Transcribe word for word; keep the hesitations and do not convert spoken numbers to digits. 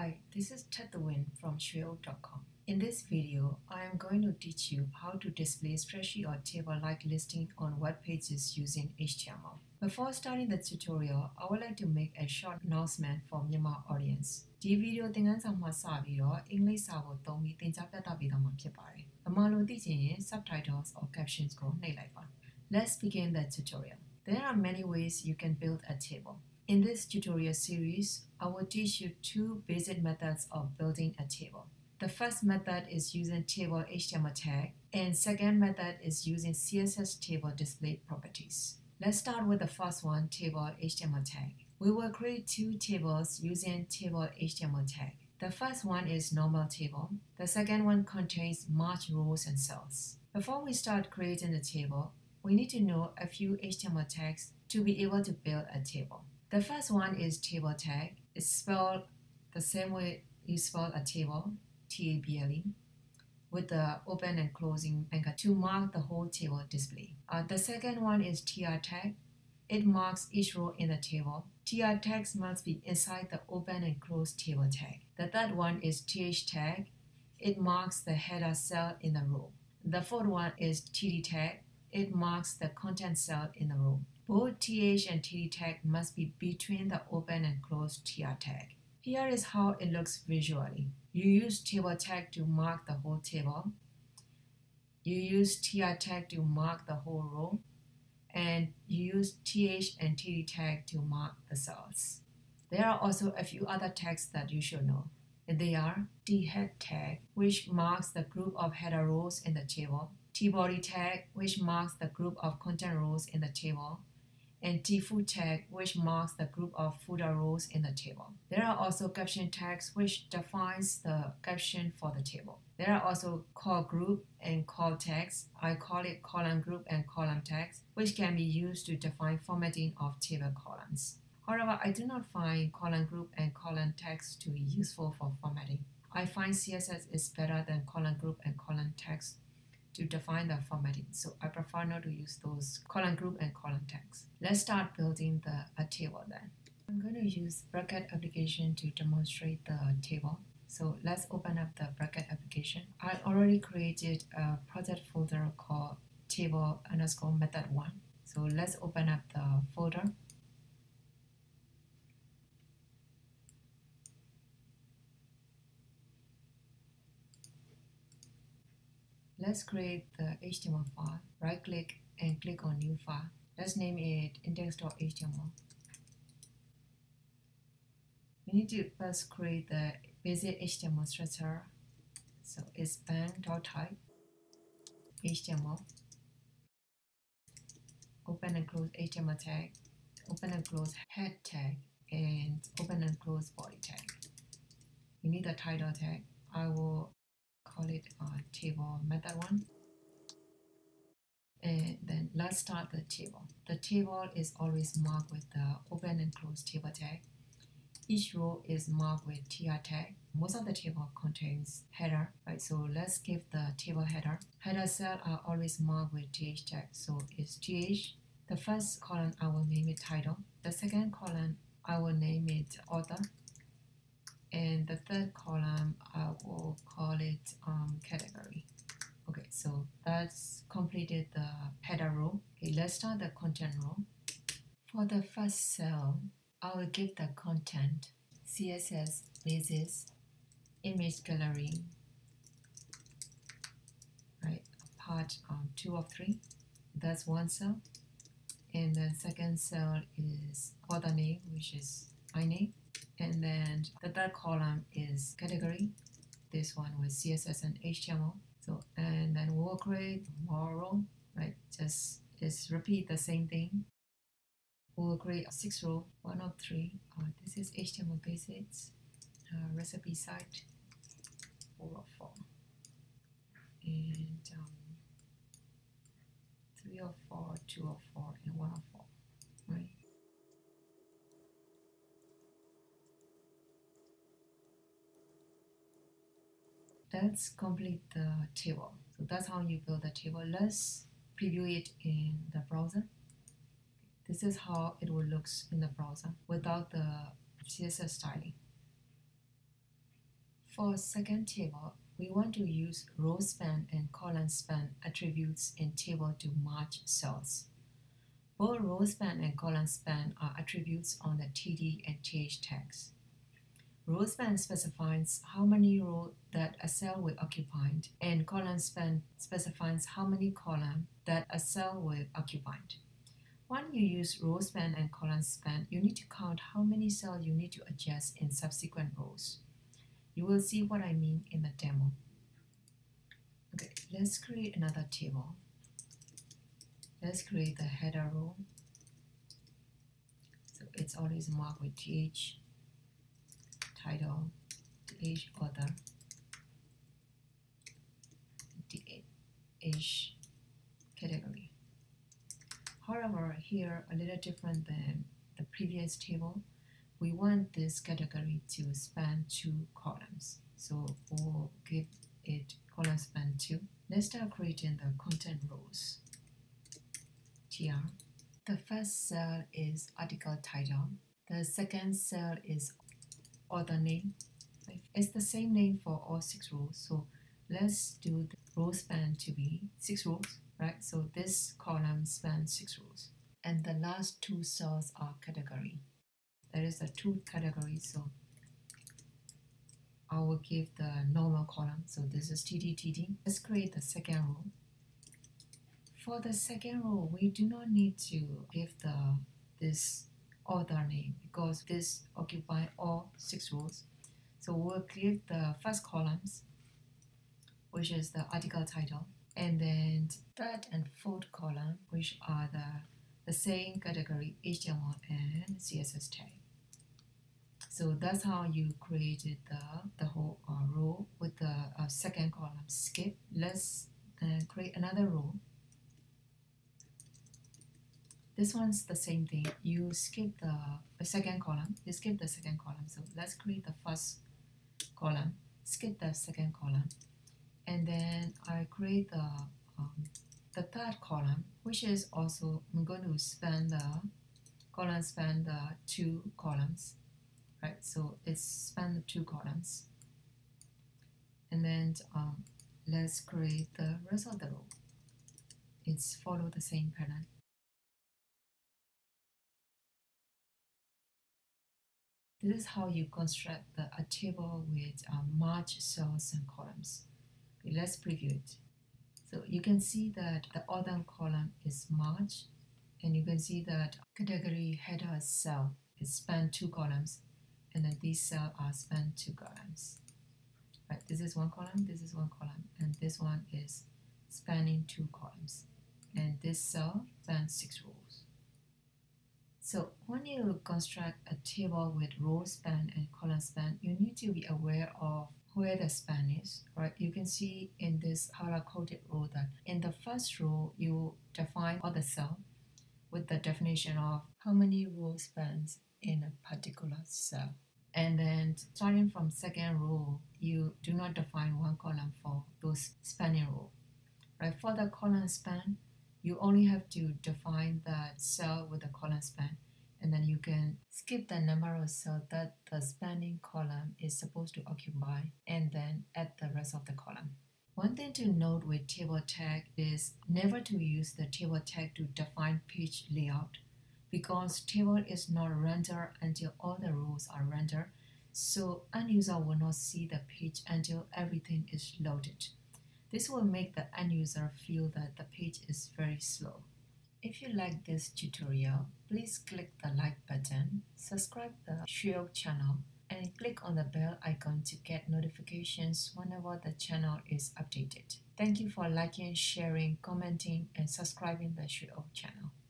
Hi, this is Tatawin from Shweo dot com. In this video, I am going to teach you how to display spreadsheet or table-like listing on web pages using H T M L. Before starting the tutorial, I would like to make a short announcement for Myanmar audience. This videoသင်ခန်းစာမှာစပြီးတော့အင်္ဂလိပ်စာကိုသုံးပြီးသင်ကြားပြသပေးသွားမှာဖြစ်ပါတယ်။အမှန်လို့သိချင်ရင် subtitles or captions ကိုနှိပ်လိုက်ပါ Let's begin the tutorial. There are many ways you can build a table. In this tutorial series, I will teach you two basic methods of building a table. The first method is using table H T M L tag, and second method is using C S S table display properties. Let's start with the first one, table H T M L tag. We will create two tables using table H T M L tag. The first one is normal table. The second one contains marked rows and cells. Before we start creating the table, we need to know a few H T M L tags to be able to build a table. The first one is table tag. It's spelled the same way you spell a table, T A B L E, with the open and closing anchor to mark the whole table display. Uh, the second one is T R tag. It marks each row in the table. T R tags must be inside the open and closed table tag. The third one is T H tag. It marks the header cell in the row. The fourth one is T D tag. It marks the content cell in the row. Both T H and T D tag must be between the open and closed T R tag. Here is how it looks visually. You use table tag to mark the whole table. You use T R tag to mark the whole row. And you use T H and T D tag to mark the cells. There are also a few other tags that you should know. They are T head tag, which marks the group of header rows in the table. T body tag, which marks the group of content rows in the table. And T foot tag, which marks the group of footer rows in the table. There are also caption tags, which defines the caption for the table. There are also call group and call tags. I call it column group and column tags, which can be used to define formatting of table columns. However, I do not find column group and column tags to be useful for formatting. I find C S S is better than column group and column tags to define the formatting, so I prefer not to use those column group and column tags. Let's start building the a table then. I'm going to use bracket application to demonstrate the table. So let's open up the bracket application. I already created a project folder called table underscore method one. So let's open up the folder. Let's create the H T M L file. Right click and click on new file. Let's name it index dot H T M L. We need to first create the basic H T M L structure. So it's bang.type H T M L. Open and close H T M L tag. Open and close head tag. And open and close body tag. We need the title tag. I will call it uh, table method one. And then let's start the table. The table is always marked with the open and close table tag. Each row is marked with T R tag. Most of the table contains header, right? So let's give the table header. Header cell are always marked with T H tag. So it's T H. The first column I will name it title. The second column I will name it author. And the third column, I will call it um, category. Okay, so that's completed the header row. Okay, let's start the content row. For the first cell, I will give the content C S S basis image gallery, right? Part um, two of three. That's one cell. And the second cell is author name, which is my name. And then the third column is category, this one with C S S and H T M L. So, and then we'll create more row, right? Just, just repeat the same thing. We'll create a six row, one of three. Uh, this is H T M L basics, uh, recipe site, four of four. And um, three of four, two of four, and one of four, right? Let's complete the table. So that's how you build the table. Let's preview it in the browser. This is how it will look in the browser without the C S S styling. For second table, we want to use row span and column span attributes in table to match cells. Both row span and column span are attributes on the T D and T H tags. Row span specifies how many rows that a cell will occupy, and column span specifies how many columns that a cell will occupy. When you use row span and column span, you need to count how many cells you need to adjust in subsequent rows. You will see what I mean in the demo. Okay, let's create another table. Let's create the header row. So it's always marked with T H, title, T H author, T H category. However, here a little different than the previous table. We want this category to span two columns. So we'll give it column span two. Let's start creating the content rows. T R. The first cell is article title. The second cell is author name. It's the same name for all six rows. So let's do the row span to be six rows, right? So this column spans six rows. And the last two cells are category. There is a two categories, so I will give the normal column. So this is T D T D. Let's create the second row. For the second row, we do not need to give the this author name because this occupies all six rows. So we'll give the first columns, which is the article title, and then third and fourth column, which are the, the same category H T M L and C S S tag. So that's how you created the, the whole uh, row with the uh, second column skip. Let's uh, create another row. This one's the same thing. You skip the, the second column. You skip the second column. So let's create the first column, skip the second column, and then I create the um, the third column, which is also I'm going to span the column span the two columns, right? So it's span the two columns, and then um, let's create the rest of the row. It's follow the same pattern. This is how you construct the, a table with um, matched cells and columns. Okay, let's preview it. So you can see that the author column is matched, and you can see that category header cell is spanned two columns, and then these cells are spanned two columns. Right, this is one column, this is one column, and this one is spanning two columns, and this cell spans six rows. So when you construct a table with row span and column span, you need to be aware of where the span is, right? You can see in this color-coded row that in the first row, you define all the cell with the definition of how many row spans in a particular cell. And then starting from second row, you do not define one column for those spanning row, right? For the column span, you only have to define that cell with the column span, and then you can skip the number of cells that the spanning column is supposed to occupy, and then add the rest of the column. One thing to note with table tag is never to use the table tag to define page layout, because table is not rendered until all the rows are rendered, so end user will not see the page until everything is loaded. This will make the end user feel that the page is very slow. If you like this tutorial, please click the like button, subscribe the Shuyo channel, and click on the bell icon to get notifications whenever the channel is updated. Thank you for liking, sharing, commenting, and subscribing the Shuyo channel.